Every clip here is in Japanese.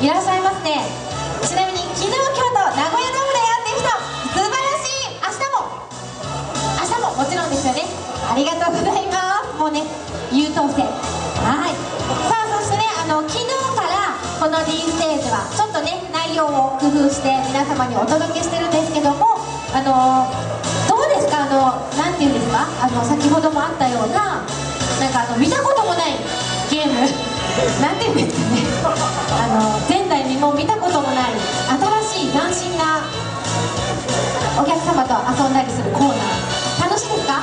いらっしゃいますね。ちなみに昨日今日と名古屋ドームでやってる人、素晴らしい。明日ももちろんですよね。ありがとうございます。もうね、優等生。はい。さあ、そしてね、昨日からこの D ステージはちょっとね、内容を工夫して皆様にお届けしてるんですけども、どうですか、なんていうんですか、先ほどもあったような、なんか見たこともないゲームなんていうんですかね、前代未聞見たこともない新しい斬新なお客様と遊んだりするコーナー、楽しいですか？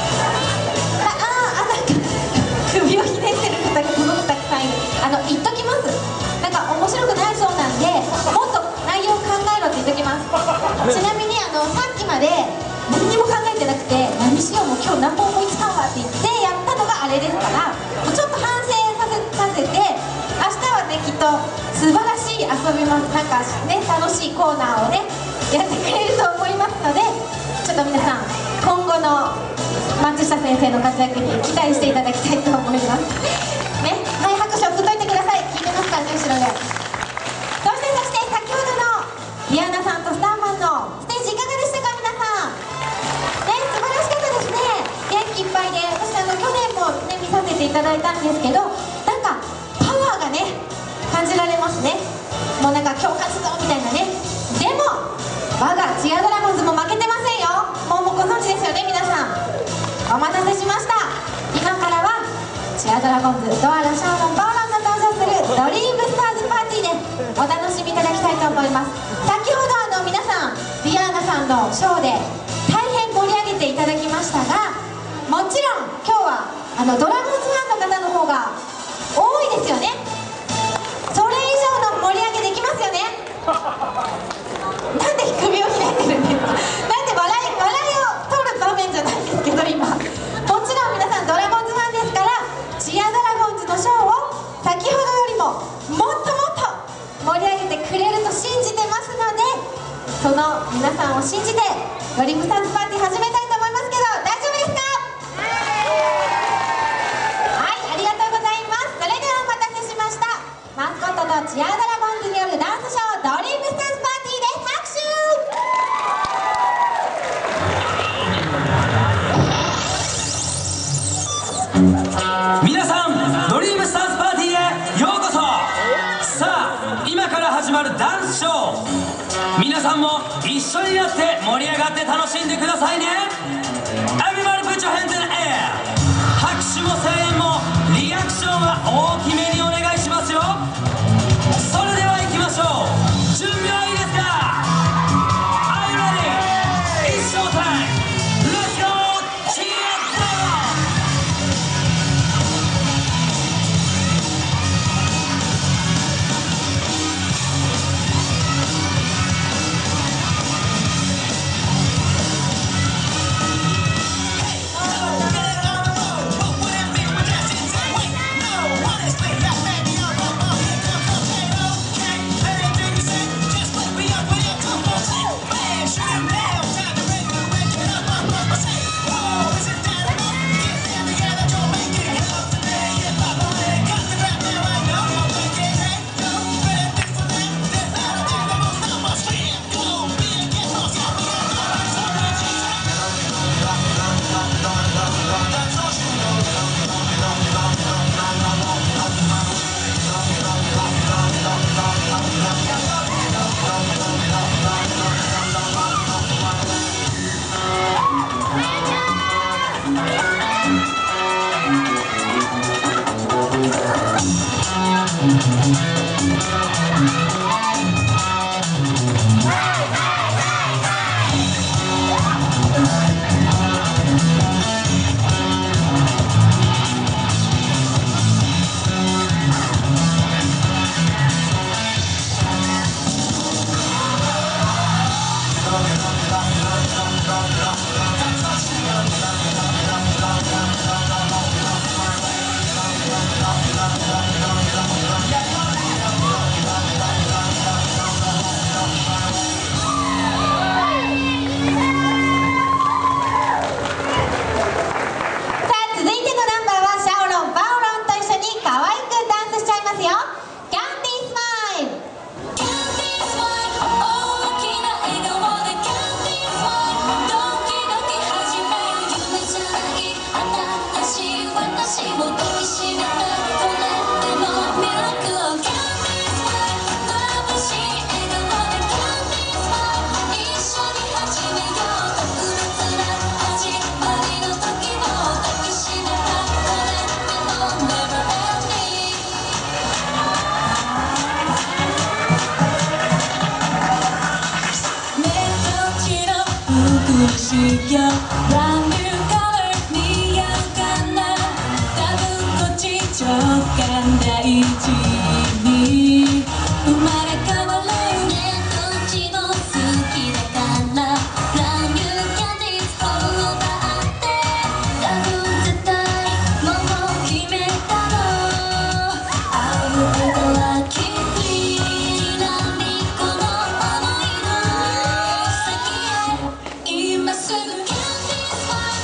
なんか首をひねってる方がすごくたくさんいる。言っときます、なんか面白くないそうなんで、もっと内容を考えろって言っときます。ちなみにさっきまで何にも考えてなくて、何しようも今日何も思いつかんわって言ってやったのがあれですから、もうちょっと反省させて、明日はね、きっと素晴らしい遊びます。なんかね、楽しいコーナーをねやってくれると思いますので、ちょっと皆さん今後の松下先生の活躍に期待していただきたいと思いますね。はい、拍手を振っといてください。聞いてますからね、後ろで。そして先ほどのディアナさんとスターマンのステージいかがでしたか？皆さんね、素晴らしかったですね。元気いっぱいで、私去年もね見させていただいたんですけど、なんかパワーがね感じられますね。もうなんか今日勝つぞみたいなね。でも我がチアドラゴンズも負けてませんよ。もうご存知ですよね、皆さん。お待たせしました。今からはチアドラゴンズ、ドアラ、シャーロン、バーランが登場するドリームスターズパーティーでお楽しみいただきたいと思います。先ほど皆さんディアーナさんのショーで大変盛り上げていただきましたが、もちろん今日はドラゴンズファンの方の方が多いですよね。それ以上の盛り上げできますよね。なんで首をひねってるんですか？なんで笑いを取る場面じゃないですけど、今もちろん皆さんドラゴンズファンですから、チアドラゴンズのショーを先ほどよりももっともっと盛り上げてくれると信じてますので、その皆さんを信じてドリームスターズパーティー始めたいと思いますけど、大丈夫ですか？はい、ありがとうございます。それではお待たせしました。マスコットとチアドラゴンズによるダンスショー、ドリームスターズパーティーで拍手。 皆さん、ドリームスターズパーティーへようこそ。さあ、今から始まるダンスショー、皆さんも一緒にやって盛り上がって楽しんでくださいね。 Everybody put your hands in the air。 拍手も声援もリアクションは大きめにお願いしますよ。それでは行きましょう。準備はいいですか？ Are you ready? It's show time. Let's go! Cheer down! キャンディースマイル。 しよ Brand new color 似合うかな多分こっち直感大事に生まれ変わるねどっちも好きだから Brand new candies フォローがあって多分絶対もう決めたの青色はきりなみこの想いの先へ今すぐ Candies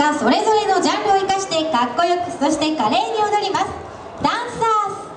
がそれぞれのジャンルを生かしてかっこよく、そして華麗に踊ります。ダンサーズ。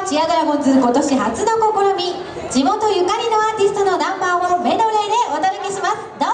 チアドラゴンズ今年初の試み、地元ゆかりのアーティストのナンバーをメドレーでお届けします。どうぞ。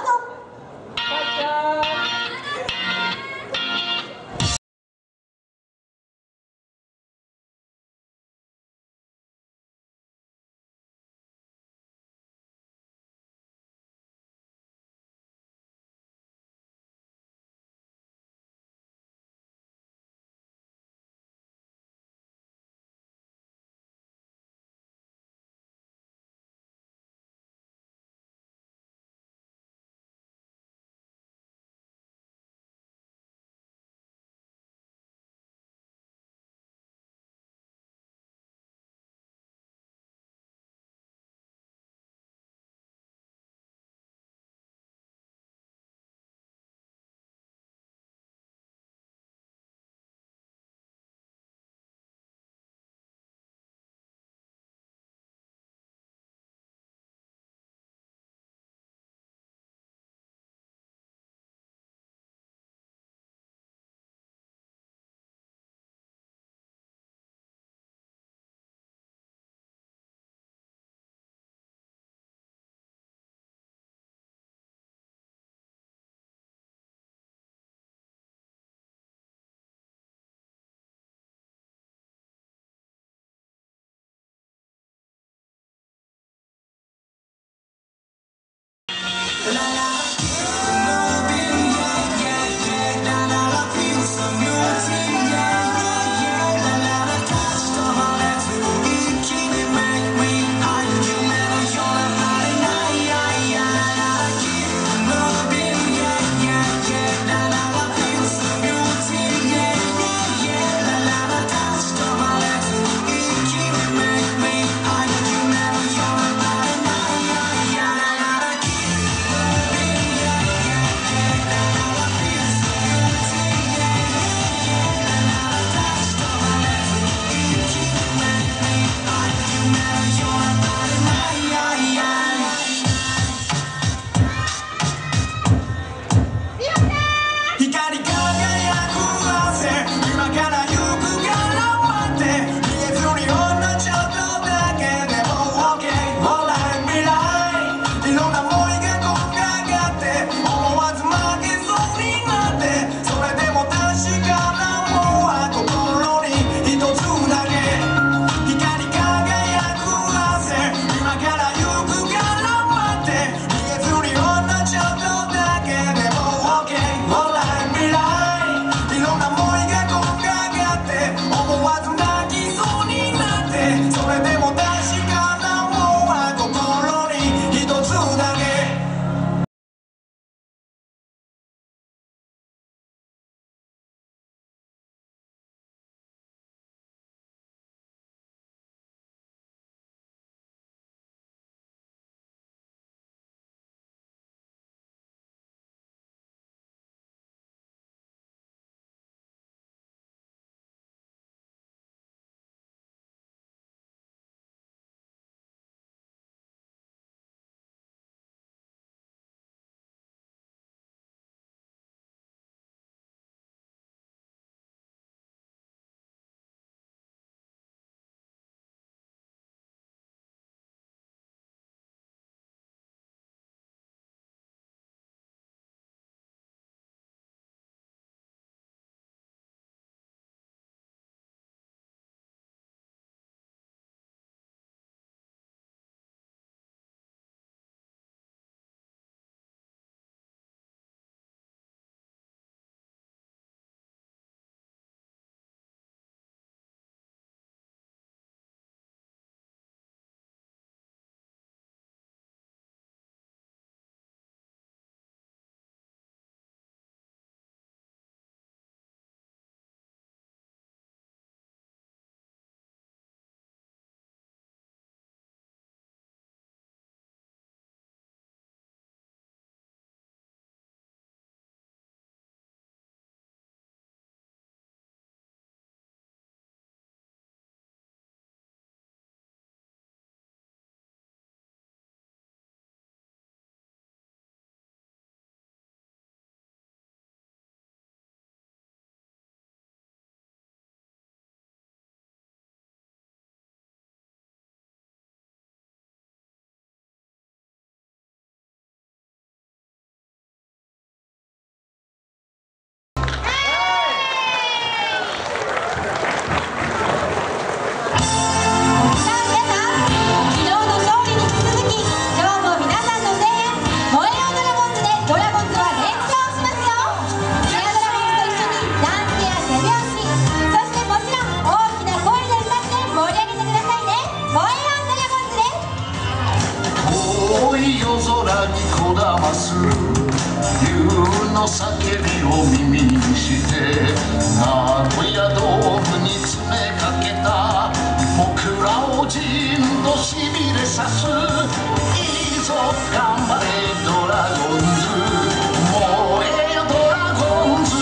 する竜の叫びを耳にして名古屋ドームに詰めかけた僕らをじんとしびれさすいいぞ頑張れドラゴンズ燃えよドラゴンズ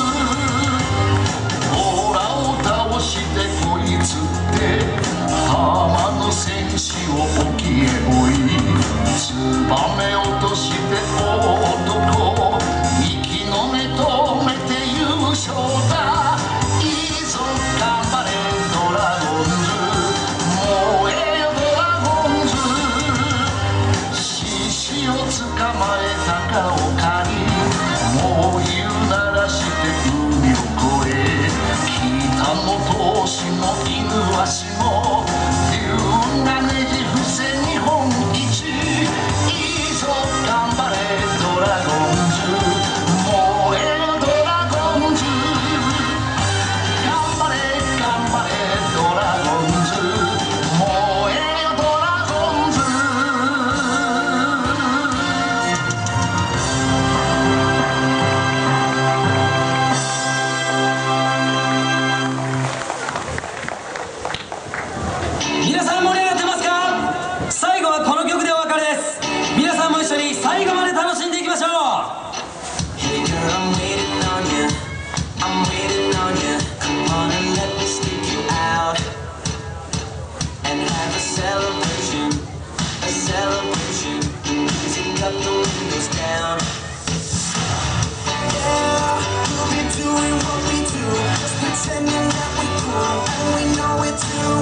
オーラを倒してこいつって浜の戦士を沖へ追いツバメ落として男息の根止めて優勝だいいぞ頑張れドラゴンズ燃えよドラゴンズ獅子を捕まえたかおかりもう言うならして海を越え北の闘志も犬足も竜がねじ伏せ日本一いいぞ頑張れドラゴンズ燃えよドラゴンズ頑張れ頑張れドラゴンズ燃えよドラゴンズ皆さん盛り上がってますか？最後はこの曲でお別れです。皆さんも一緒に最後まで楽しんでいきましょう。 Hey girl, I'm waiting on you. I'm waiting on you. Come on and let me sneak you out and have a celebration, a celebration. The music up, the windows down. Yeah, we'll be doing what we do, just pretending that we cool, and we know it too.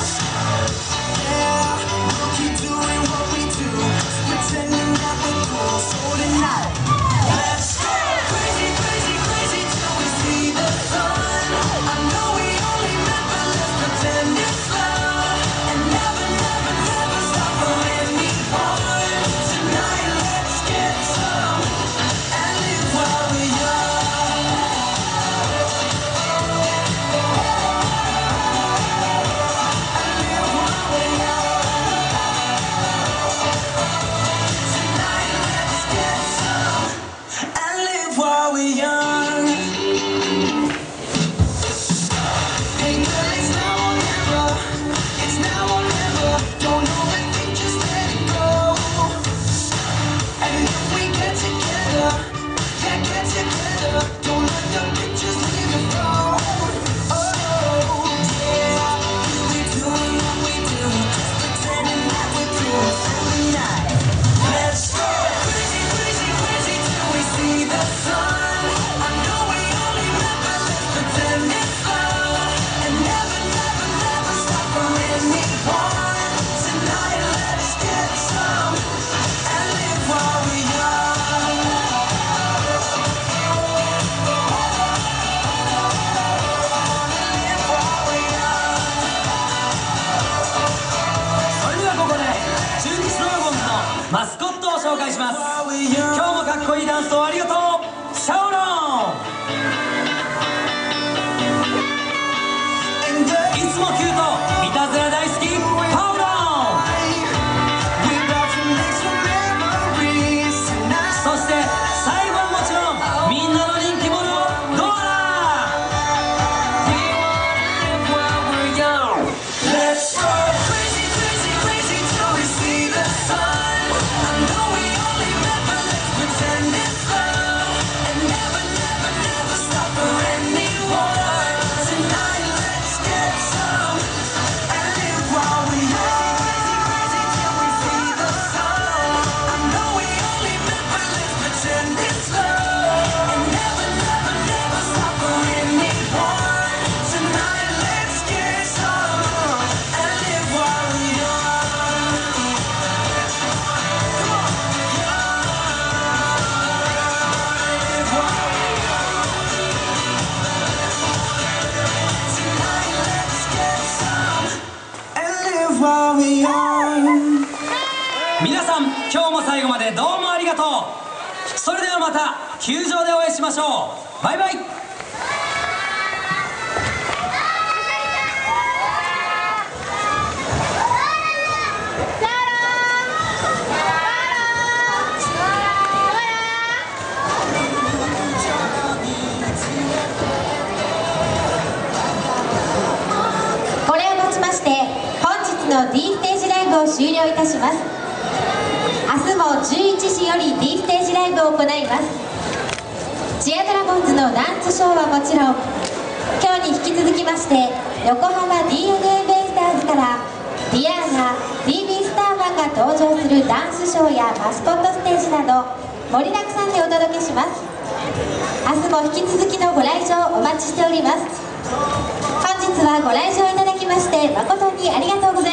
Yeah, we'll keep doing what we do, just pretending that we cool. So tonight, let's go crazy, crazy, crazy till we see the sun. I know we only met, but let's pretend it's love and never, never, never stop for anyone. Tonight, let's get some and live while we're young. And live while we're young. Tonight, let's get some and live while we're young. Hey girl, it's now or never. It's now or never. Don't overthink, just let it go. And if we get together, yeah, get together. Don't let the pictures leave your phone. Oh, yeah, we'll be doing what we do, just pretending that we're cool every night. Let's go crazy, crazy, crazy till we see the sun. I know we only met, but let's pretend it's love and never, never, never stop for anyone. Tonight, let's get some and live while we're young. Live while we're young. それではここで中日ドラゴンズのマスコットを紹介します。 While we're 今 young. 日もかっこいいダンスをありがとう。シャオロン。 And いつもキュートいたずら大好きパウロン。 we're about to make some memories tonight. そして最後はもちろんみんなの人気者ドアラ。 We wanna live while we're young. Let's go crazy, crazy, crazy till we see the sun. I know we only met, but let's pretend it's love and never, never, never stop for anyone. Tonight, let's get some and live while we're young. Crazy, crazy till we see the sun. I know we only met, but let's pretend it's love and never, never, never stop for anyone. Tonight, let's get some and live while we're young. Come on, live while we're young. Tonight, let's get some and live while we're young. 皆さん今日も最後までどうもありがとう。それではまた球場でお会いしましょう。バイバイ。 バイバイ。 の D ステージライブを終了いたします。明日も11時より D ステージライブを行います。チアドラゴンズのダンスショーはもちろん、今日に引き続きまして横浜 DNA ベイスターズからディアーナ DB スターマンが登場するダンスショーやマスコットステージなど盛りだくさんでお届けします。明日も引き続きのご来場お待ちしております。本日はご来場いただきまして誠にありがとうございました。